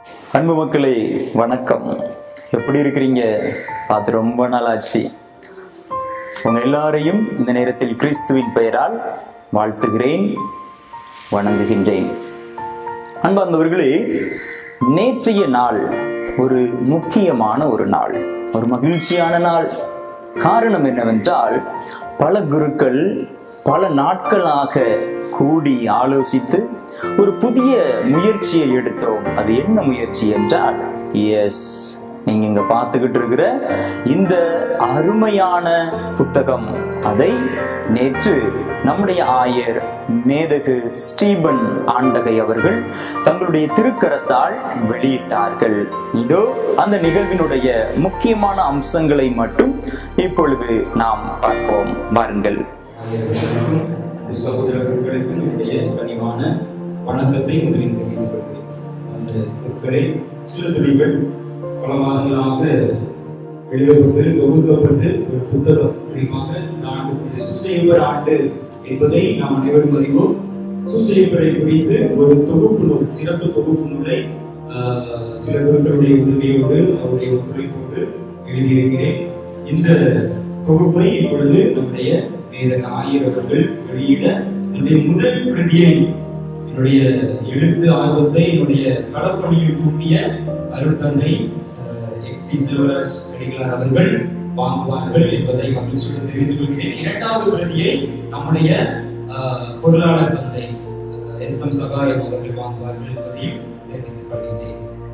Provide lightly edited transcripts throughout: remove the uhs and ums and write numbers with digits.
அன்பு மக்களே வணக்கம். எப்படி இருக்கிறீங்க? பார்த்து ரொம்ப நாள் ஆச்சு. உங்க எல்லாரையும் இந்த நேரத்தில் கிறிஸ்துவின் பெயரால் வாழ்த்துகிறேன், வணங்குகின்றேன். அன்பார்ந்தவர்களே, நேற்றைய நாள் ஒரு முக்கியமான ஒரு நாள், ஒரு மகிழ்ச்சியான நாள். காரணம் என்னவென்றால், பல குருக்கள் பல நாட்களாக கூடி ஆலோசித்து ஒரு புதிய முயற்சியை எடுத்தோம். அது என்ன முயற்சி என்றால், நீங்க இங்க பார்த்துக்கிட்டு இருக்கிற இந்த அருமையான புத்தகம், அதை நேற்று நம்முடைய ஆயர் மேதகு ஸ்டீபன் ஆண்டகை அவர்கள் தங்களுடைய திருக்கரத்தால் வெளியிட்டார்கள். இதோ அந்த நிகழ்வினுடைய முக்கியமான அம்சங்களை மட்டும் இப்பொழுது நாம் பார்ப்போம். வாருங்கள். சகோதரர்களுக்கும் என்னுடைய கனிவான வணக்கத்தை முதலில் தெரிவித்துக் கொள்கிறேன். அந்த பொருட்களை சில துளிகள் பல மாதங்களாக எழுதப்பட்டு தொகுக்கப்பட்டு ஒரு புத்தகம், குறிப்பாக இந்த ஆண்டு சுசேப்பர் ஆண்டு என்பதை நாம் அனைவரும் அறிவோம். சுசேப்பரை குறித்து ஒரு தொகுப்பு நூல், சிறப்பு தொகுப்பு நூலை சில குருக்களுடைய உதவியோடு அவருடைய ஒத்துழைப்போடு எழுதியிருக்கிறேன். இந்த தொகுப்பை இப்பொழுது நம்முடைய மேதகு ஆயர் அவர்கள் வெளியிட என்னுடைய முதல் பிரதியை, என்னுடைய எழுத்து ஆர்வத்தை என்னுடைய களப்பணியில் தூண்டிய அருள் தந்தை XT செல்வராஜ் அடிகளார் அவர்கள் வாங்குவார்கள் என்பதை மகிழ்ச்சியுடன் தெரிவித்துக் கொள்கிறேன். இரண்டாவது பிரதியை நம்முடைய பொருளாளர் தந்தை SM சகாயம் அவர்கள் வாங்குவார்கள் என்பதையும் தெரிவித்துக் கொள்கிறேன்.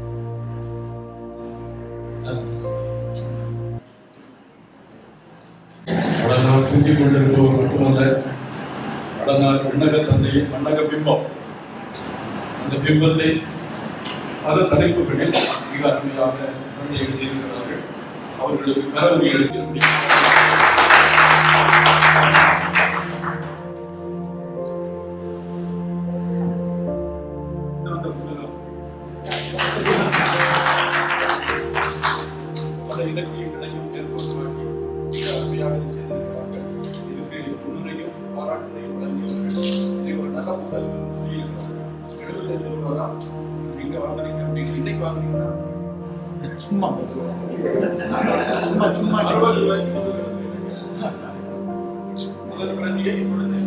கடனால் தூங்கிக் கொண்டிருப்பவர் மட்டுமல்ல, கடனால் விண்ணக தந்தையின் மன்னக பிம்பம். அந்த பிம்பத்தை பல தலைப்புகளில் மிக அருமையாக எழுதியிருக்கிறார்கள். அவர்களுக்கு கரவொலி எழுதி பல இலக்கியங்களையும் மேற்கொள்வார்கள். மிக அருமையாக செய்திருக்கிறார்கள். இதுக்கு முன்னுரையும் பாராட்டுரையும் வழங்கியவர்கள். இதை ஒரு நல்ல முதல் சொல்லியிருக்கிறார்கள். 75 ரூபா நீங்க வாங்குறீங்க அப்படின்னு இன்னைக்கு வாங்குறீங்கன்னா சும்மா 60 ரூபாய்க்கு முதல் பிரதியை இப்பொழுது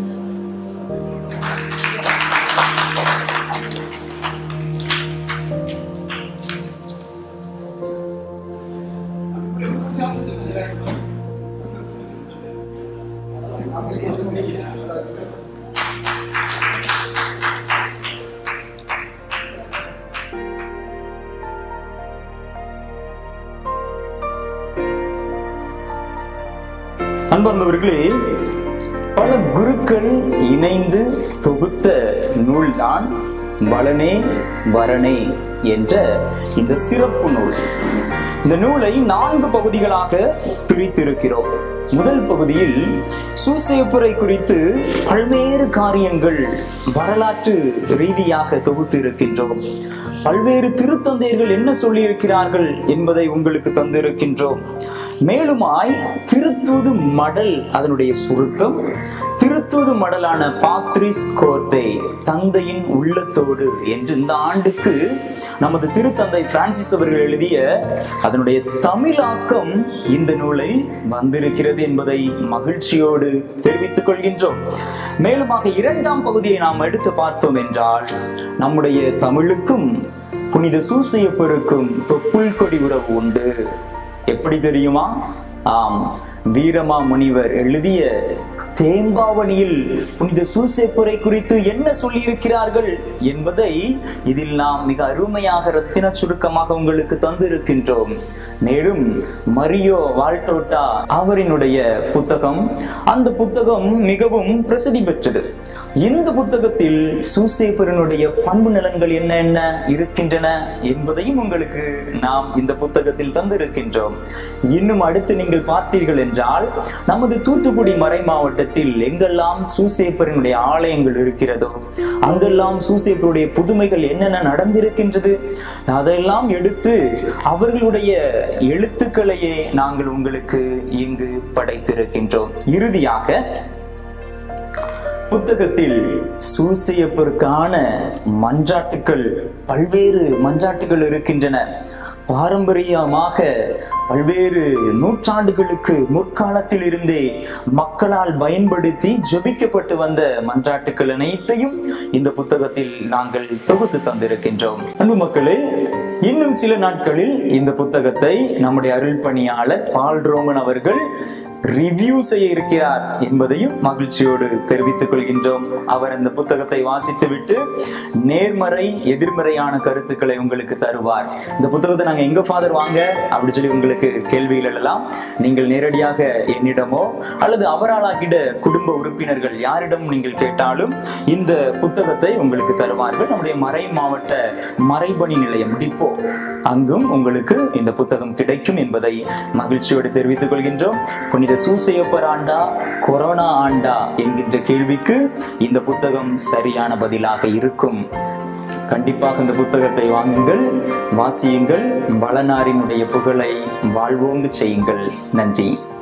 அன்பார்ந்தவர்களே, பல குருக்கள் இணைந்து தொகுத்த நூல்தான் வளனே வரனே என்ற இந்த சிறப்பு நூல். இந்த நூலை 4 பகுதிகளாக பிரித்திருக்கிறோம். முதல் பகுதியில் சூசேப்பரை குறித்து பல்வேறு காரியங்கள் வரலாற்று ரீதியாக தொகுத்து இருக்கின்றோம். பல்வேறு திருத்தந்தையர்கள் என்ன சொல்லி இருக்கிறார்கள் என்பதை உங்களுக்கு தந்திருக்கின்றோம். மேலுமாய் திருத்தூது மடல், அதனுடைய சுருக்கம், திருத்தூது மடலான பாத்ரிஸ் கோர்த்தே, தந்தையின் உள்ளத்தோடு என்று இந்த ஆண்டுக்கு நமது திருத்தந்தை பிரான்சிஸ் அவர்கள் எழுதிய அதனுடைய தமிழாக்கம் இந்த நூலில் வந்திருக்கிறது என்பதை மகிழ்ச்சியோடு தெரிவித்துக் கொள்கின்றோம். மேலுமாக 2ஆம் பகுதியை நாம் எடுத்து பார்த்தோம் என்றால், நம்முடைய தமிழுக்கும் புனித சூசையப்பருக்கும் தொப்புள் கொடி உறவு உண்டு. எப்படி தெரியுமா? ஆம், வீரமா முனிவர் எழுதிய தேம்பாவணியில் புனித சூசேப்பரை குறித்து என்ன சொல்லி இருக்கிறார்கள் என்பதை இதில் நாம் மிக அருமையாக ரத்தின சுருக்கமாக உங்களுக்கு தந்திருக்கின்றோம். மேலும் மரியோ வால்டோட்டா அவரினுடைய புத்தகம், அந்த புத்தகம் மிகவும் பிரசித்தி பெற்றது. இந்த புத்தகத்தில் சூசேப்பரனுடைய பண்பு நலன்கள் என்ன இருக்கின்றன என்பதையும் உங்களுக்கு நாம் இந்த புத்தகத்தில் தந்திருக்கின்றோம். இன்னும் அடுத்து நீங்கள் பார்த்தீர்கள் என்றால், நமது தூத்துக்குடி மறை மாவட்டத்தில் எங்கெல்லாம் சூசேப்பரனுடைய ஆலயங்கள் இருக்கிறதோ அங்கெல்லாம் சூசேப்பருடைய புதுமைகள் என்னென்ன நடந்திருக்கின்றது, அதெல்லாம் எடுத்து அவர்களுடைய எழுத்துக்களையே நாங்கள் உங்களுக்கு இங்கு படைத்திருக்கின்றோம். இறுதியாக புத்தகத்தில் சூசையப்பருக்கான மன்றாட்டுக்கள், பல்வேறு மன்றாட்டுகள் இருக்கின்றன. பாரம்பரியமாக பல்வேறு நூற்றாண்டுகளுக்கு முற்காலத்தில் இருந்தே மக்களால் பயன்படுத்தி ஜெபிக்கப்பட்டு வந்த மன்றாட்டுக்கள் அனைத்தையும் இந்த புத்தகத்தில் நாங்கள் தொகுத்து தந்திருக்கின்றோம். அன்பு மக்களே, இன்னும் சில நாட்களில் இந்த புத்தகத்தை நம்முடைய அருள் பணியாளர் பால் ரோமன் அவர்கள் ரிவ்யூ செய்ய இருக்கிறார் என்பதையும் மகிழ்ச்சியோடு தெரிவித்துக் கொள்கின்றோம். அவர் அந்த புத்தகத்தை வாசித்துவிட்டு நேர்மறை எதிர்மறையான கருத்துக்களை உங்களுக்கு தருவார். இந்த புத்தகத்தை நாங்க எங்க ஃபாதர் வாங்க அப்படி சொல்லி உங்களுக்கு கேள்விகள் எழலாம். நீங்கள் நேரடியாக என்னிடமோ அல்லது அவராலாகிட குடும்ப உறுப்பினர்கள் யாரிடம் நீங்கள் கேட்டாலும் இந்த புத்தகத்தை உங்களுக்கு தருவார்கள். நம்முடைய மறை மாவட்ட மறைபணி நிலையம் டிப்போ, அங்கும் உங்களுக்கு இந்த புத்தகம் கிடைக்கும் என்பதை மகிழ்ச்சியோடு தெரிவித்துக் கொள்கின்றோம். புனித சூசையப்பர் ஆண்டா, கொரோனா ஆண்டா என்கின்ற கேள்விக்கு இந்த புத்தகம் சரியான பதிலாக இருக்கும். கண்டிப்பாக இந்த புத்தகத்தை வாங்குங்கள், வாசியுங்கள், வளனாரினுடைய புகழை வாழ்வோங்கு செய்யுங்கள். நன்றி.